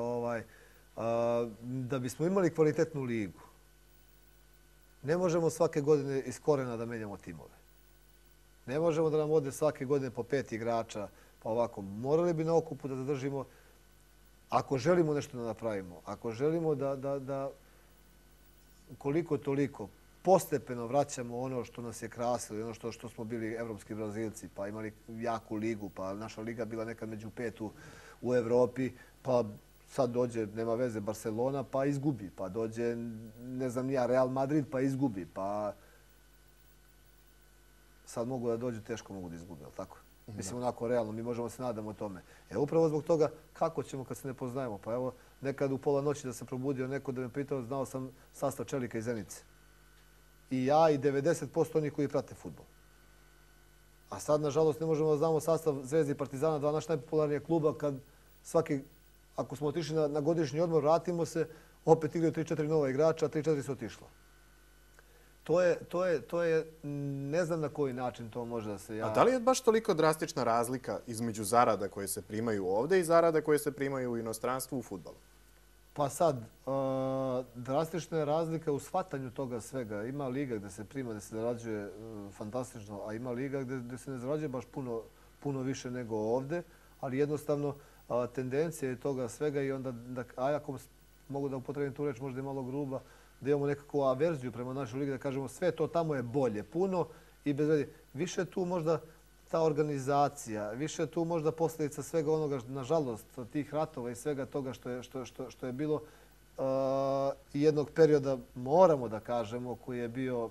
da bismo imali kvalitetnu ligu. Ne možemo svake godine iz korena da menjamo timove. Ne možemo da nam ode svake godine po 5 igrača, pa ovako. Morali bi na okupu da zadržimo, ako želimo nešto da napravimo, ako želimo da koliko toliko postepeno vraćamo ono što nas je krasilo, ono što smo bili evropski Brazilci, pa imali jaku ligu, pa naša liga bila nekad među 5 u Evropi, pa sad dođe, nema veze, Barcelona, pa izgubi, pa dođe, ne znam ja, Real Madrid, pa izgubi, pa sad mogu da dođu, teško mogu da izgubi, ali tako? Mislim, onako realno, mi možemo se nadamo o tome. Upravo zbog toga, kako ćemo kad se ne poznajemo? Pa evo, nekad u pola noći da se probudio neko da me pitao, znao sam sastav Čelika i Zenice. I ja i 90% onih koji prate fudbal. A sad, nažalost, ne možemo da znamo sastav Zvezde i Partizana, dva naša najpopularnija kluba, kad svaki, ako smo otišli na godišnji odmor, vratimo se, opet igraju 3-4 nova igrača, a 3-4 su otišla. To je, ne znam na koji način to može da se... A da li je baš toliko drastična razlika između zarada koje se primaju ovde i zarada koje se primaju u inostranstvu u fudbalu? Pa sad, drastična je razlika u shvatanju toga svega. Ima liga gde se prima, gde se zarađuje fantastično, a ima liga gde se ne zarađuje baš puno više nego ovde, ali jednostavno tendencija je toga svega i onda, ako mogu da upotrebim tu reč, možda je malo gruba, da imamo nekakvu averziju prema našoj ligi, da kažemo sve to tamo je bolje, puno i bez veze. Više tu možda ta organizacija, više tu možda posljedica svega onoga, nažalost, tih ratova i svega toga što je bilo jednog perioda, moramo da kažemo, koji je bio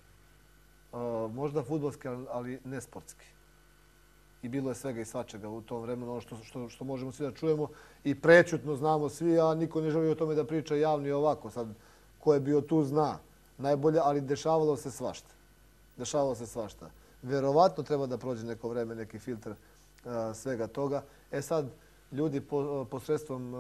možda fudbalski, ali ne sportski. I bilo je svega i svačega u tom vremenu, ono što možemo svi da čujemo i prećutno znamo svi, a niko ne želi o tome da priča javno i ovako. Sad, ko je bio tu zna najbolje, ali dešavalo se svašta. Dešavalo se svašta. Verovatno treba da prođe neko vreme, neki filtr svega toga. Sad, ljudi posredstvom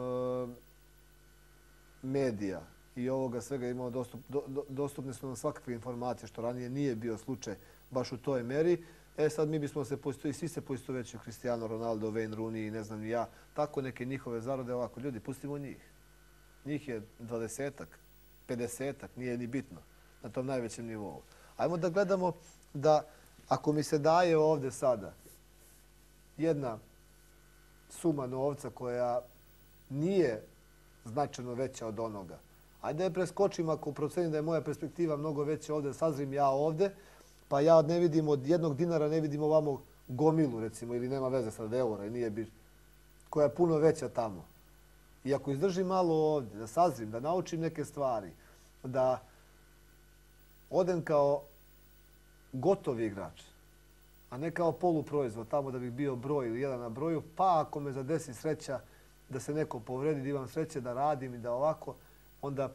medija i ovoga svega imao dostupne su nam svakakve informacije, što ranije nije bio slučaj baš u toj meri. Sad mi bismo se i svi se poistovećuju Cristiano Ronaldo, Wayne Rooney i ne znam ni ja. Tako neke njihove zarade ovako. Ljudi, pustimo njih. Njih je 20-ak, 50-ak, nije ni bitno na tom najvećem nivou. Ajmo da gledamo da ako mi se daje ovde sada jedna suma novca koja nije značajno veća od onoga, ajde je preskočim ako procenim da je moja perspektiva mnogo veća ovde, sazrim ja ovde, pa ja ne vidim od 1 dinara, ne vidim ovamo gomilu, recimo, ili nema veze sad eura, i nije bi, koja je puno veća tamo. I ako izdržim malo ovdje, da sazrim, da naučim neke stvari, da odem kao gotovi igrač, a ne kao poluproizvod, tamo da bih bio broj ili jedan na broju, pa ako me zadesi sreća da se neko povredi, da imam sreće da radim i da ovako, onda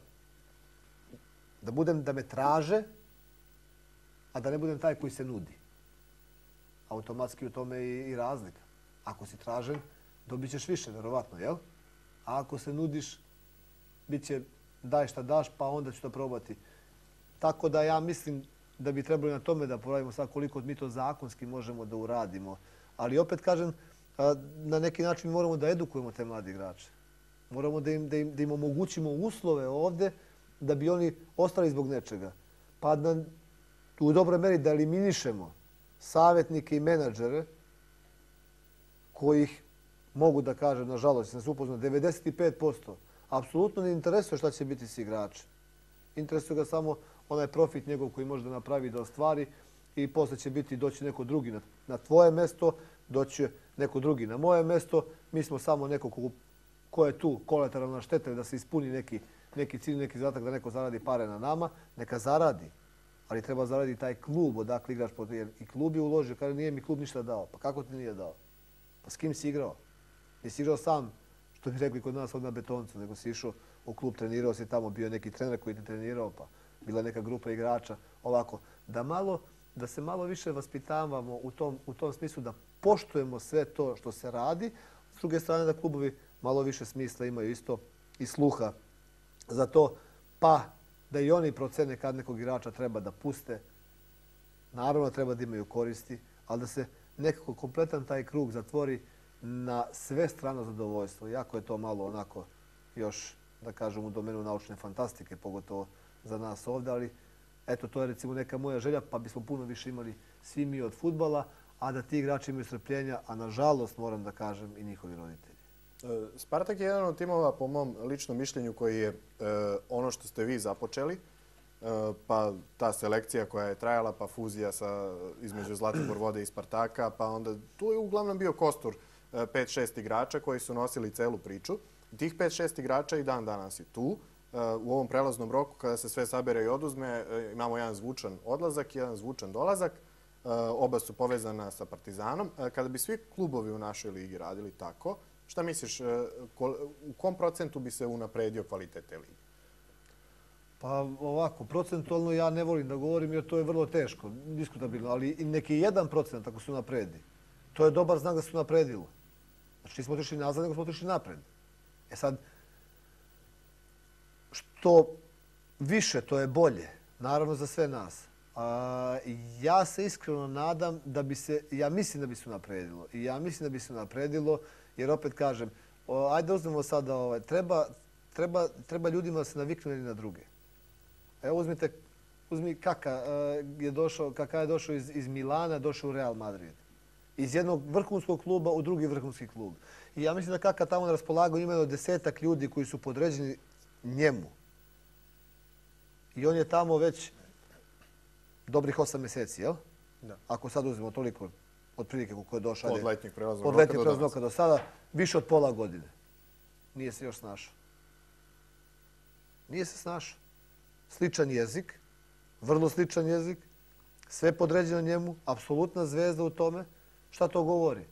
da me traže, a da ne budem taj koji se nudi. Automatski u tome je i razlika. Ako si tražen, dobit ćeš više, verovatno, jel? A ako se nudiš, bit će daj šta daš, pa onda ću to probati. Tako da ja mislim da bi trebali na tome da poradimo sad koliko mi to zakonski možemo da uradimo. Ali opet kažem, na neki način moramo da edukujemo te mladi igrače. Moramo da im omogućimo uslove ovde da bi oni ostali zbog nečega. Pa u dobroj meri da eliminišemo savjetnike i menadžere kojih, mogu da kažem, nažalost, sam se upoznao, 95% apsolutno ne interesuje šta će biti s igračem. Interesuje ga samo onaj profit njegov koji može da napravi, da ostvari i posle će doći neko drugi na tvoje mesto, doći neko drugi na moje mesto. Mi smo samo neko ko je tu kolateralna šteta da se ispuni neki cilj, neki zadatak da neko zaradi pare na nama. Neka zaradi, ali treba zaradi taj klub odakle igraš. Jer i klub je uložio, kaže nije mi klub ništa dao. Pa kako ti nije dao? Pa s kim si igrao? Nisi igrao sam, što bi rekli kod nas, od na betoncu, nego si išao u klub, trenirao si tamo, bio neki trener koji te trenirao, pa bila neka grupa igrača. Ovako, da se malo više vaspitavamo u tom smislu, da poštujemo sve to što se radi. S druge strane, da klubovi malo više smisla imaju isto i sluha za to, pa da i oni procene kad nekog igrača treba da puste. Naravno, treba da imaju koristi, ali da se nekako kompletan taj krug zatvori na sve strano zadovoljstvo. Jako je to malo onako još, da kažem, u domenu naučne fantastike, pogotovo za nas ovdje, ali eto, to je recimo neka moja želja, pa bismo puno više imali svi mi od fudbala, a da ti igrači imaju strpljenja, a nažalost, moram da kažem, i njihovi roditelji. Spartak je jedan od timova, po mom ličnom mišljenju, koji je ono što ste vi započeli, pa ta selekcija koja je trajala, pa fuzija između Zlatibor Vode i Spartaka, pa onda tu je uglavnom bio kostur 5-6 igrača koji su nosili celu priču. Tih 5-6 igrača i dan danas je tu. U ovom prelaznom roku, kada se sve sabere i oduzme, imamo jedan zvučan odlazak i jedan zvučan dolazak. Oba su povezana sa Partizanom. Kada bi svi klubovi u našoj ligi radili tako, šta misliš, u kom procentu bi se unapredio kvalitet te ligi? Pa ovako, procentualno ja ne volim da govorim jer to je vrlo teško, diskutabilno, ali neki 1% ako se unapredi, to je dobar znak da se unapredilo. Znači nismo otišli nazad, nego smo otišli napred. Sad, što više, to je bolje. Naravno za sve nas. Ja se iskreno nadam da bi se, ja mislim da bi se napredilo. I ja mislim da bi se napredilo, jer opet kažem, ajde uzmemo sada, treba ljudima da se naviknu jedni na druge. Evo uzmi Kaka je došao iz Milana, došao u Real Madrid. Iz jednog vrhunskog kluba u drugi vrhunski klub. I ja mislim da Kaka tamo na raspolaganju ima 10 ljudi koji su podređeni njemu. I on je tamo već dobrih 8 mjeseci, jel? Da. Ako sad uzmemo toliko, otprilike koliko je došao. Od letnjeg prelaznog roka do sada, više od pola godine. Nije se još snašao. Nije se snašao. Sličan jezik, vrlo sličan jezik, sve podređeno njemu, apsolutna zvezda u tome. Šta to govori?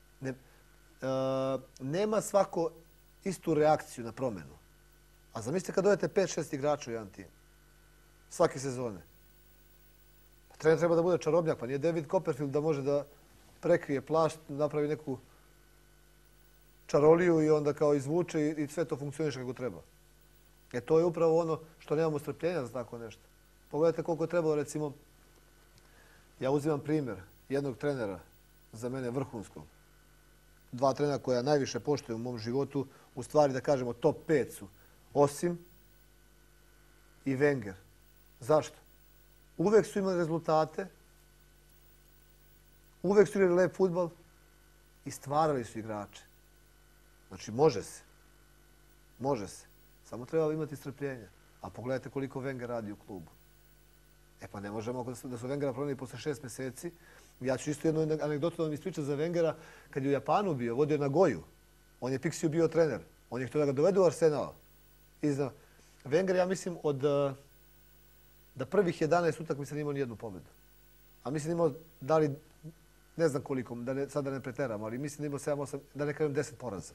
Nema svako istu reakciju na promjenu. A zamislite kad dojete 5-6 igrača u jedan tim. Svake sezone. Trener treba da bude čarobnjak, pa nije David Copperfield da može da prekrije plašt, napravi neku čaroliju i onda kao izvuče i sve to funkcioniše kako treba. To je upravo ono što nemamo strpljenja za tako nešto. Pogledajte koliko je trebalo, recimo, ja uzimam primjer jednog trenera, za mene vrhunskog. 2 trenera koja najviše poštujem u mom životu, u stvari da kažemo top 5 su Osim i Wenger. Zašto? Uvek su imali rezultate, uvek su igrali lep fudbal i stvarali su igrače. Znači, može se. Može se. Samo treba imati strpljenja. A pogledajte koliko Wenger radi u klubu. Pa ne možemo, da su Wengera promenili posle 6 mjeseci. Ja ću isto jednu anegdotu da vam ispričam za Wengera. Kad je u Japanu bio, vodio na Goju. On je Pixiju bio trener. On je htio da ga dovede u Arsenal. Wenger, ja mislim, da prvih 11 utakmica nije imao nijednu pobedu. A mislim imao, ne znam koliko, sad da ne preteram, ali mislim da imao 7-8, da ne kažem 10 poraza.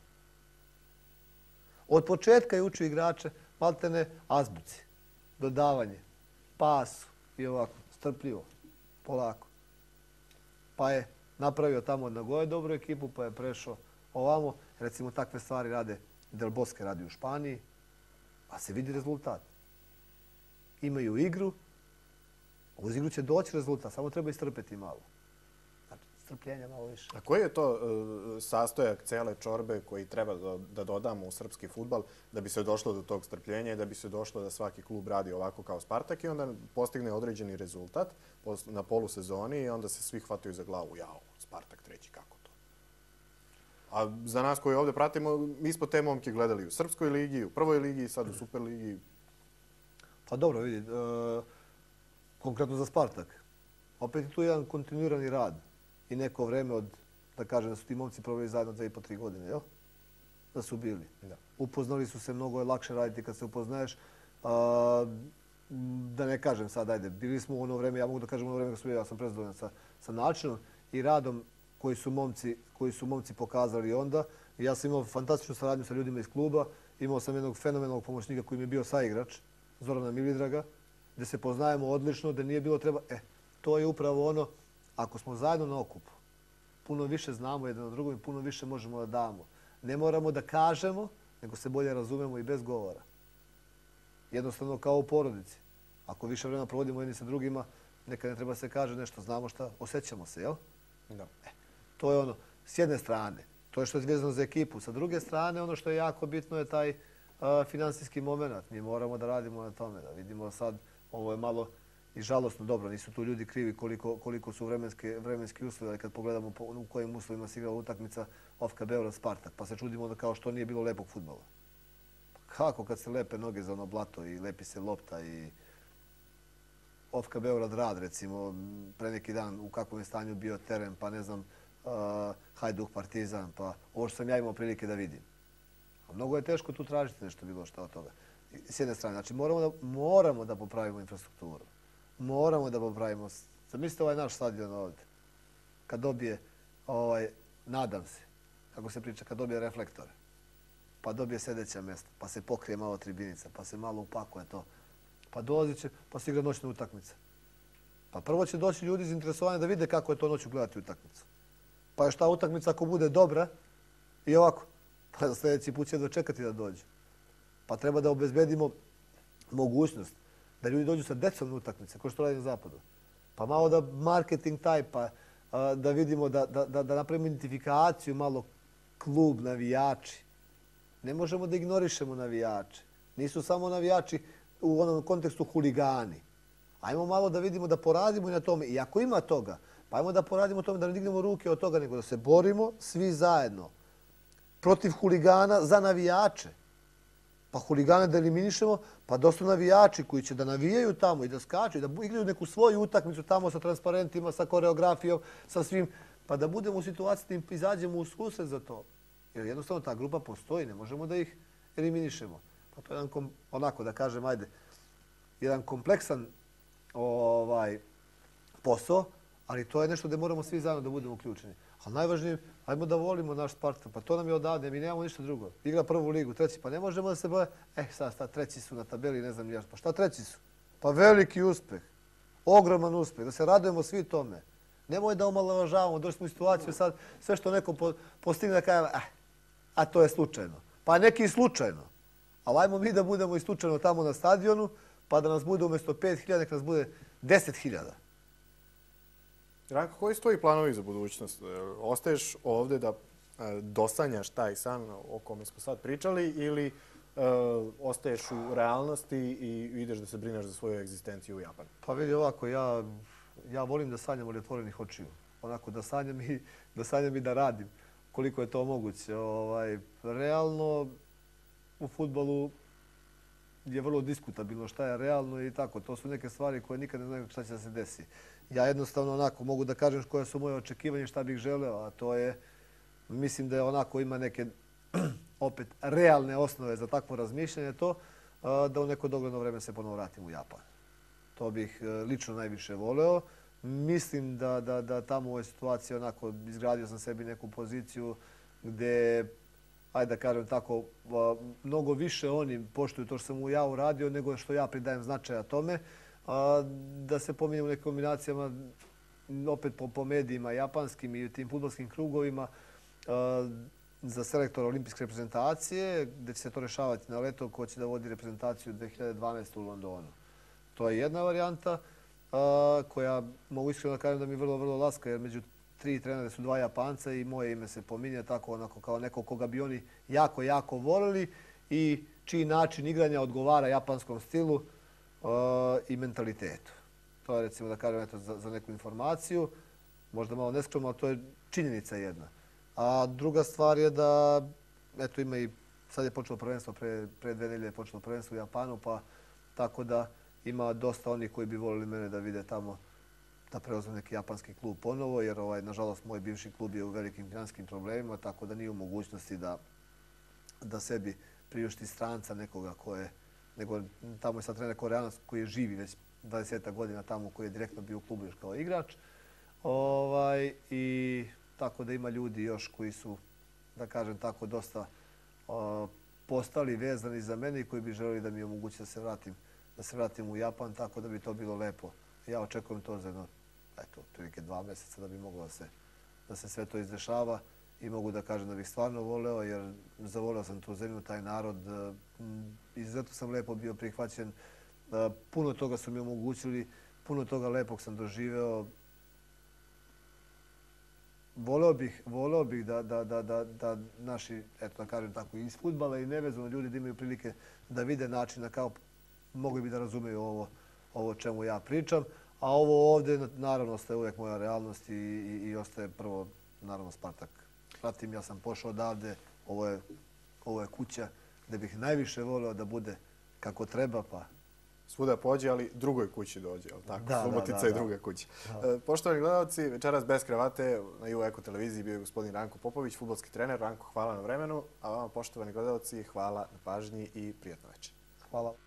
Od početka je učio igrače, maltene azbuci, dodavanje, pasu i ovako, strpljivo, polako. Pa je napravio tamo od Nagoje dobru ekipu, pa je prešao ovamo. Recimo, takve stvari rade, Del Bosque radi u Španiji, pa se vidi rezultat. Imaju igru, uz igru će doći rezultat, samo treba istrpeti malo. Znači, strpljenja malo više. A koji je to sastojak cele čorbe koji treba da dodamo u srpski fudbal da bi se došlo do tog strpljenja i da bi se došlo da svaki klub radi ovako kao Spartak i onda postigne određeni rezultat na polusezoni i onda se svi hvataju za glavu. Jao, Spartak treći, kako to? A za nas koji ovdje pratimo, mi smo te momke gledali u Srpskoj ligi, u Prvoj ligi i sad u Superligi. Pa dobro, vidi, konkretno za Spartak. Opet je tu jedan kontinuirani rad i neko vreme od, da kažem, da su ti momci proveli zajedno 2,5-3 godine, jel? Da su bili. Upoznali su se, mnogo je lakše raditi kad se upoznaješ. Da ne kažem sad, ajde, bili smo u ono vreme, ja mogu da kažem u ono vreme kad su bili, ja sam prezadovoljan sa načinom i radom koji su momci pokazali onda. Ja sam imao fantastičnu saradnju sa ljudima iz kluba, imao sam jednog fenomenalnog pomoćnika koji mi je bio saigrač, Zorana Milidraga, gdje se poznajemo odlično, da nije bilo treba... To je upravo ono, ako smo zajedno na okupu, puno više znamo jedan od drugom i puno više možemo da damo. Ne moramo da kažemo, nego se bolje razumemo i bez govora. Jednostavno kao u porodici. Ako više vremena provodimo jedni sa drugima, nekad ne treba se kaže nešto, znamo šta, osjećamo se, jel? Da. To je ono, s jedne strane, to je što je vezano za ekipu. Sa druge strane, ono što je jako bitno je taj finansijski moment. Mi moramo da radimo na tome, da vidimo sad, ovo je malo i žalostno, dobro, nisu tu ljudi krivi koliko su vremenski uslovi, ali kad pogledamo u kojim uslovima se igrala utakmica OFK Beograd Spartak, pa se čudimo da kao što nije bilo lepog fudbala. Kako kad se lepe noge za ono blato i lepi se lopta i OFK Beograd Rad, recimo, pre neki dan u kakvom je stanju bio teren, pa ne znam, Hajduk Partizan, pa ovo što sam ja imao prilike da vidim. A mnogo je teško tu tražiti nešto bilo što od toga. S jedne strane, znači moramo da popravimo infrastrukturu. Moramo da popravimo. Zamislite ovaj naš stadion ovdje. Kad dobije, nadam se, kako se priča, kad dobije reflektore, pa dobije sedeća mjesta, pa se pokrije malo tribinica, pa se malo upakuje to, pa dolazit će, pa se igra noćna utakmica. Pa prvo će doći ljudi zainteresovani da vide kako je to noću gledati utakmicu. Pa je šta utakmica ako bude dobra i ovako, pa sljedeći put će dočekati da dođe. Pa treba da obezbedimo mogućnost Da ljudi dođu sa decom na utakmice, kao što radi na zapadu. Pa malo da marketing taj, pa da vidimo, da napravimo identifikaciju malo klub, navijači. Ne možemo da ignorišemo navijače. Nisu samo navijači u onom kontekstu huligani. Ajmo malo da vidimo, da poradimo i na tome. I ako ima toga, pa ajmo da poradimo tome, da ne dignemo ruke od toga, nego da se borimo svi zajedno protiv huligana za navijače. Pa huligane da eliminišemo, pa da su navijači koji će da navijaju tamo i da skaču i da igraju neku svoju utakmicu tamo sa transparentima, sa koreografijom, sa svim, pa da budemo u situaciji da izađemo u susret za to. Jer jednostavno ta grupa postoji, ne možemo da ih eliminišemo. Pa to je jedan, onako da kažem, ajde, jedan kompleksan posao, ali to je nešto gdje moramo svi zajedno da budemo uključeni. Ali najvažnije, ajmo da volimo naš Spartak, pa to nam je odavde, mi nemamo ništa drugo. Igra prvu ligu, treći, pa ne možemo da se boje, sad treći su na tabeli, ne znam ja, pa šta treći su? Pa veliki uspeh, ogroman uspeh, da se radujemo svi tome. Nemoj da omalovažavamo, došli smo u situaciju sad, sve što neko postigne da kaže, a to je slučajno. Pa neki i slučajno, ali ajmo mi da budemo i slučajno tamo na stadionu, pa da nas bude umjesto 5.000, nek nas bude 10.000. Ranko, koji su tvoji planovi za budućnost? Ostaješ ovdje da dosanjaš taj san o kome smo sad pričali ili ostaješ u realnosti i ideš da se brineš za svoju egzistenciju u Japanu? Pa vidi ovako, ja volim da sanjam od otvorenih očiju. Onako da sanjam i da radim koliko je to moguće. Realno u fudbalu je vrlo diskutabilno šta je realno i tako. To su neke stvari koje nikad ne znaju šta će da se desi. Ja jednostavno onako mogu da kažem koje su moje očekivanje, šta bih želeo, a to je, mislim da je onako ima neke opet realne osnove za takvo razmišljanje, to da u neko dogledno vreme se ponovo vratim u Japan. To bih lično najviše voleo. Mislim da tamo u ovoj situaciji onako izgradio sam sebi neku poziciju gde, ajde da kažem tako, mnogo više oni poštuju to što sam ja uradio nego što ja pridajem značaja tome. Da se pominjem u nekim kombinacijama, opet po medijima japanskim i tim fudbalskim krugovima, za selektora olimpijske reprezentacije, gdje će se to rešavati na leto ko će da vodi reprezentaciju 2012. u Londonu. To je jedna varijanta koja mogu iskreno da kažem da mi je vrlo, vrlo laska, jer među 3 trenera su 2 Japanca i moje ime se pominje tako onako kao neko koga bi oni jako, jako volili i čiji način igranja odgovara japanskom stilu i mentalitetu. To je recimo da kažem za neku informaciju, možda malo neskromno, ali to je činjenica jedna. A druga stvar je da, eto ima i, sad je počelo prvenstvo, pre 2 nedelje je počelo prvenstvo u Japanu, pa tako da ima dosta onih koji bi volili mene da vide tamo da preuzme neki japanski klub ponovo, jer nažalost moj bivši klub je u velikim finanskim problemima, tako da nije u mogućnosti da sebi priušti stranca nekoga ko je, nego tamo je sad trener Koreanac koji je živi već 20 godina tamo, koji je direktno bio u klubu još kao igrač. I tako da ima ljudi još koji su, da kažem tako, dosta postali vezani za mene i koji bi želeli da mi omogući da se vratim u Japan, tako da bi to bilo lepo. Ja očekujem to za jedno, otprilike 2 mjeseca da bi moglo da se sve to izdešava i mogu da kažem da bih stvarno voleo, jer zavoleo sam tu zemlju, taj narod. Izuzetno sam lepo bio prihvaćen. Puno toga su mi omogućili, puno toga lepog sam doživeo. Voleo bih da naši, eto da kažem tako, iz fudbala i nevezano ljudi da imaju prilike da vide načina kao mogli bi da razumeju ovo o čemu ja pričam. A ovo ovdje, naravno, ostaje uvijek moja realnost i ostaje prvo, naravno, Spartak. Pratim, ja sam pošao odavde, ovo je kuća gdje bih najviše voleo da bude kako treba, pa... Svuda pođe, ali drugoj kući dođe, ali tako? Subotica je druga kuća. Poštovani gledalci, večeras bez kravate na EU Eko televiziji bio je gospodin Ranko Popović, fudbalski trener. Ranko, hvala na vremenu, a vama, poštovani gledalci, hvala na pažnji i prijatno večer. Hvala.